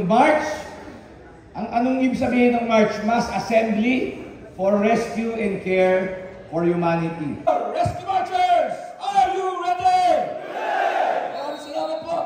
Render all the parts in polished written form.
march. Anong ibig sabihin ng march? Mass Assembly for Rescue and Care for Humanity. Rescue Marchers! Are you ready? Yes! Salamat po!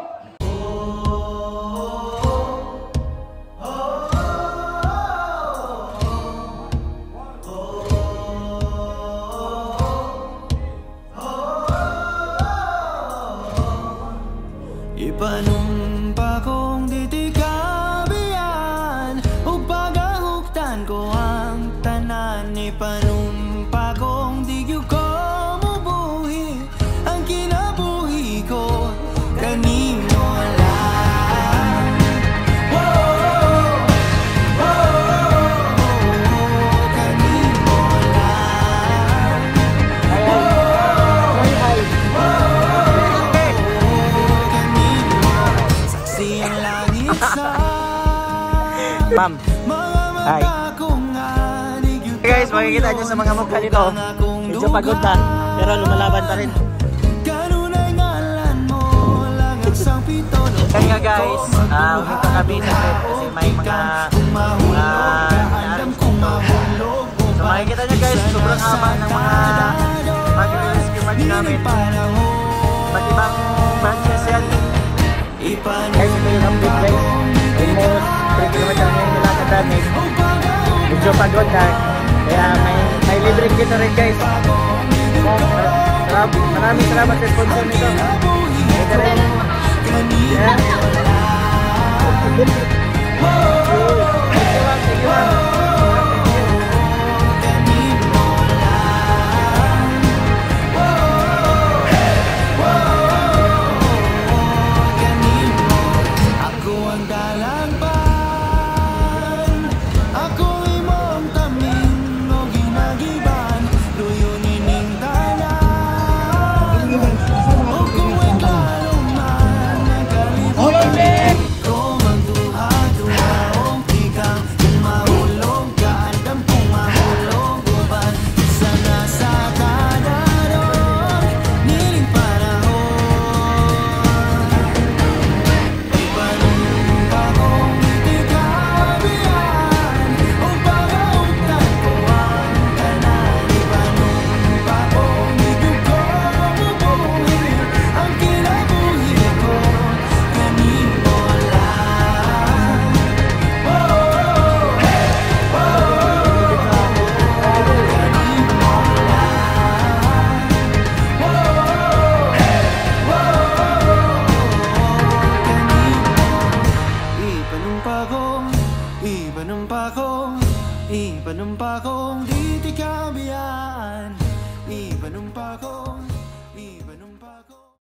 Ipanumpa kong ditikabian ug pagahuktan ko ang tanan. Ipanumpa kong digyo ko mubuhi ang kinabuhi ko kanimo lang. Kanimo lang. Ma'am, hi. Hey guys, makikita nyo sa mga mukha nito, medyo pagod na, pero lumalaban pa rin. Kaya nga guys, huminto kami saglit kasi may mga nangyari. So makikita nyo guys, sobrang haba ng mga mag-rescue march namin. Iba't ibang branches yan. Guys, ito yung update guys. Almost 3 km yung nilakad namin. Medyo pagod na. Kaya may libre kita rin guys. Maraming salamat sa sponsor nito. Ito rin. Yeah. Thank you ma'am. Ipanumpa kong ditik